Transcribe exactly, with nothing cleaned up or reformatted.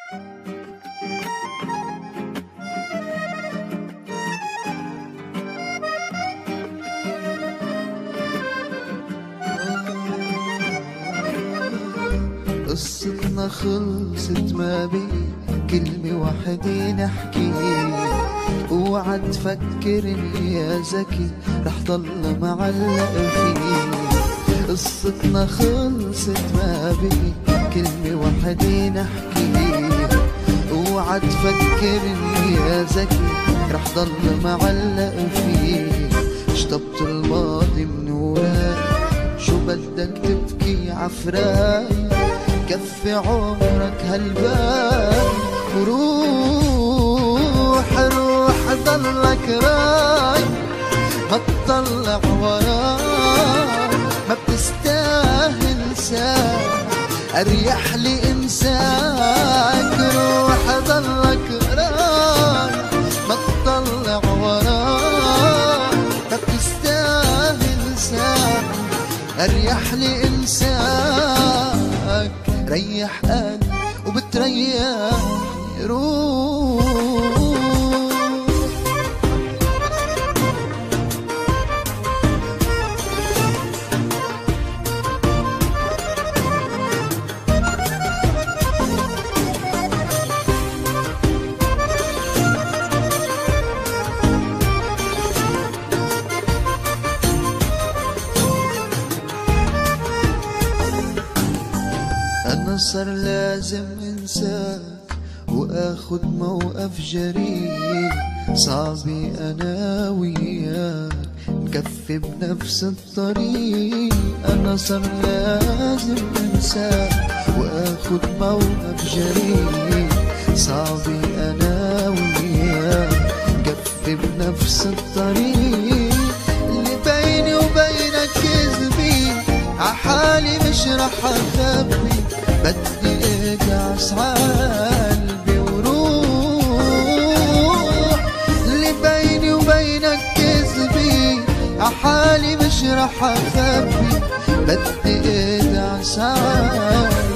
قصتنا خلصت ما بين كلمة واحدة نحكيها، اوعى تفكر اني يا ذكي رح ضل معلق فيه. قصتنا خلصت ما بين كلمة واحدة نحكيها، اوعى تفكر اني يا ذكي رح ضل معلق فيه. شطبت الماضي من وراك، شو بدك تبكي عفراق، كفي عمرك هالبال وروح روح ضلك راي، ما تطلع وراك ما بتستاهل ساك، اريح لي انساك. روح ضلك راي ما تطلع وراك ما بتستاهل ساك، اريح لي انساك. ريح قلبي وبتريح روح. أنا صار لازم انساك واخد موقف جريء، صعبي انا وياك نكفي بنفس الطريق. انا صار لازم انساك واخد موقف جريء، صعبي انا وياك نكفي بنفس الطريق. اللي بيني وبينك كذبي عحالي مش رح اخبي، بدي اجعس عالبي وروح. اللي بيني وبينك كذبي عحالي مش رح اخبي، بدي اجعس عالبي